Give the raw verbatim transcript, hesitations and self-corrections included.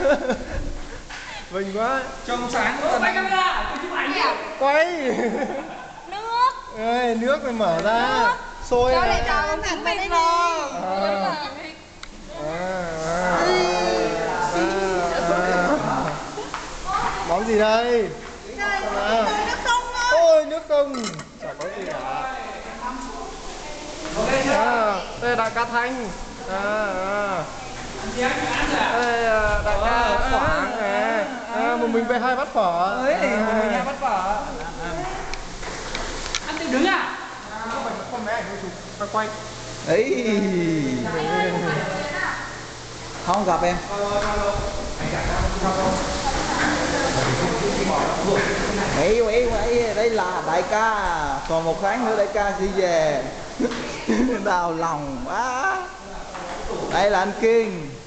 Vinh quá. Trong sáng quá. Quay camera, tôi chụp ảnh nhá. Quay. Nước. Ê, nước phải mở ra. Nước. Sôi cho à. lại cho con thằng mình vào. À. À, à, à. Món gì đây? À. Nước không thôi. Ôi, nước không. Chả có gì cả. À, đây là đại ca Thanh. À, à. Đây là đại ca Quảng nè. À, một mình về hai bát phở. Ơi, một mình hai bát phở. Ăn tự đứng à? Không phải con bé ảnh chụp, quay quay. Ấy. Không gặp em. Ấy ấy ấy, đây là đại ca, còn một tháng nữa đại ca sẽ về. Đau lòng quá. Đây là anh Kiên.